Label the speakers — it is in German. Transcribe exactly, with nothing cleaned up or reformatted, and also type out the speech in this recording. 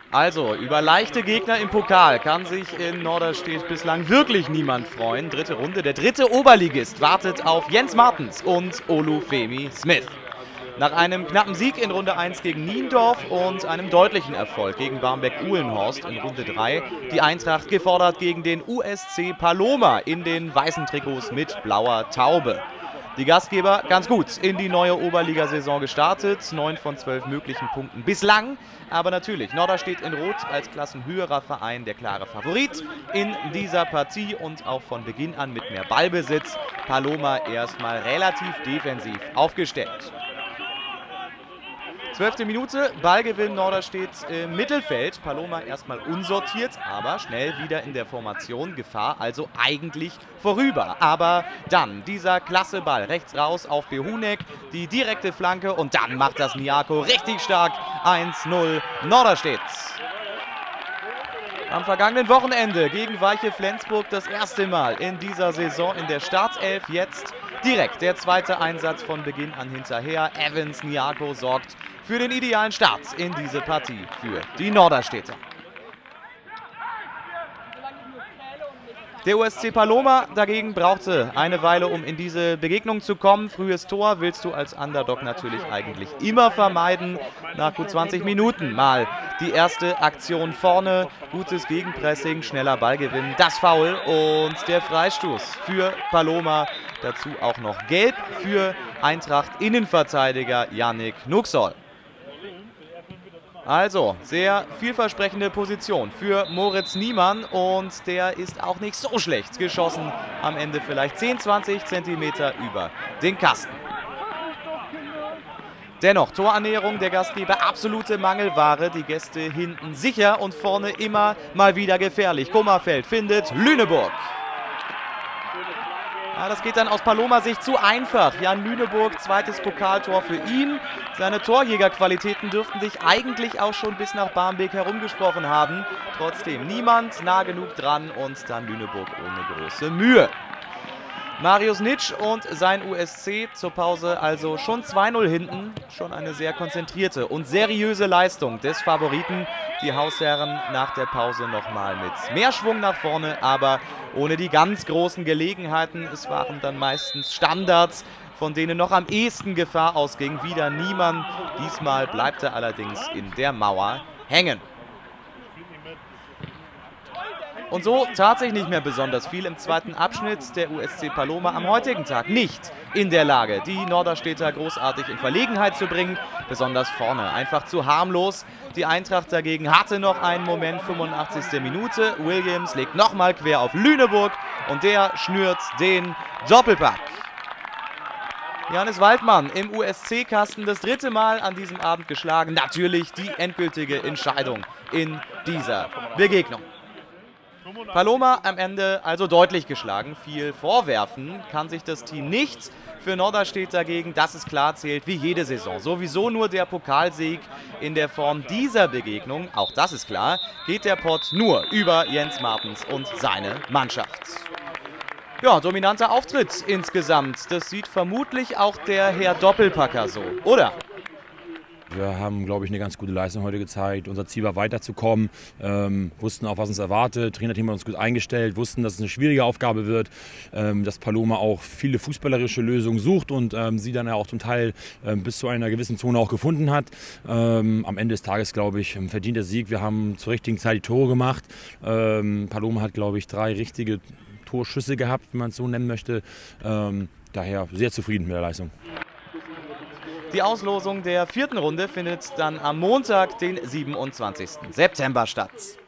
Speaker 1: Also, über leichte Gegner im Pokal kann sich in Norderstedt bislang wirklich niemand freuen. Dritte Runde. Der dritte Oberligist wartet auf Jens Martens und Olufemi Smith. Nach einem knappen Sieg in Runde eins gegen Niendorf und einem deutlichen Erfolg gegen Barmbek-Uhlenhorst in Runde drei, die Eintracht gefordert gegen den U S C Paloma in den weißen Trikots mit blauer Taube. Die Gastgeber ganz gut in die neue Oberligasaison gestartet, neun von zwölf möglichen Punkten bislang. Aber natürlich, Norderstedt in Rot als klassenhöherer Verein der klare Favorit in dieser Partie und auch von Beginn an mit mehr Ballbesitz. Paloma erstmal relativ defensiv aufgestellt. Zwölfte Minute, Ballgewinn Norderstedt im Mittelfeld. Paloma erstmal unsortiert, aber schnell wieder in der Formation. Gefahr also eigentlich vorüber. Aber dann dieser klasse Ball rechts raus auf Behunek, die direkte Flanke und dann macht das Niako richtig stark. eins null Norderstedt. Am vergangenen Wochenende gegen Weiche Flensburg das erste Mal in dieser Saison in der Startelf. Jetzt direkt der zweite Einsatz von Beginn an hinterher. Evans Niako sorgt für den idealen Start in diese Partie für die Norderstädter. Der U S C Paloma dagegen brauchte eine Weile, um in diese Begegnung zu kommen. Frühes Tor willst du als Underdog natürlich eigentlich immer vermeiden. Nach gut zwanzig Minuten mal die erste Aktion vorne. Gutes Gegenpressing, schneller Ballgewinn, das Foul und der Freistoß für Paloma. Dazu auch noch gelb für Eintracht Innenverteidiger Yannick Nuxol. Also, sehr vielversprechende Position für Moritz Niemann und der ist auch nicht so schlecht geschossen. Am Ende vielleicht zehn, zwanzig Zentimeter über den Kasten. Dennoch, Torannäherung der Gastgeber, absolute Mangelware. Die Gäste hinten sicher und vorne immer mal wieder gefährlich. Kummerfeld findet Lüneburg. Ja, das geht dann aus Paloma-Sicht zu einfach. Jan Lüneburg, zweites Pokaltor für ihn. Seine Torjägerqualitäten dürften sich eigentlich auch schon bis nach Barmbek herumgesprochen haben. Trotzdem niemand nah genug dran und dann Lüneburg ohne große Mühe. Marius Nitsch und sein U S C zur Pause also schon zwei null hinten. Schon eine sehr konzentrierte und seriöse Leistung des Favoriten. Die Hausherren nach der Pause nochmal mit mehr Schwung nach vorne, aber ohne die ganz großen Gelegenheiten. Es waren dann meistens Standards, von denen noch am ehesten Gefahr ausging. Wieder niemand. Diesmal bleibt er allerdings in der Mauer hängen. Und so tat sich nicht mehr besonders viel im zweiten Abschnitt. Der U S C Paloma am heutigen Tag nicht in der Lage, die Norderstädter großartig in Verlegenheit zu bringen. Besonders vorne, einfach zu harmlos. Die Eintracht dagegen hatte noch einen Moment, fünfundachtzigste Minute. Williams legt nochmal quer auf Lüneburg und der schnürt den Doppelpack. Johannes Waldmann im U S C-Kasten das dritte Mal an diesem Abend geschlagen. Natürlich die endgültige Entscheidung in dieser Begegnung. Paloma am Ende also deutlich geschlagen. Viel vorwerfen kann sich das Team nicht. Für Norderstedt dagegen, das ist klar, zählt wie jede Saison. Sowieso nur der Pokalsieg in der Form dieser Begegnung, auch das ist klar, geht der Pott nur über Jens Martens und seine Mannschaft. Ja, dominanter Auftritt insgesamt. Das sieht vermutlich auch der Herr Doppelpacker so, oder?
Speaker 2: Wir haben, glaube ich, eine ganz gute Leistung heute gezeigt. Unser Ziel war weiterzukommen, ähm, wussten auch, was uns erwartet. Trainerteam hat uns gut eingestellt, wussten, dass es eine schwierige Aufgabe wird, ähm, dass Paloma auch viele fußballerische Lösungen sucht und ähm, sie dann ja auch zum Teil ähm, bis zu einer gewissen Zone auch gefunden hat. Ähm, am Ende des Tages, glaube ich, verdient der Sieg. Wir haben zur richtigen Zeit die Tore gemacht. Ähm, Paloma hat, glaube ich, drei richtige Torschüsse gehabt, wenn man es so nennen möchte. Ähm, daher sehr zufrieden mit der Leistung.
Speaker 1: Die Auslosung der vierten Runde findet dann am Montag, den siebenundzwanzigsten September statt.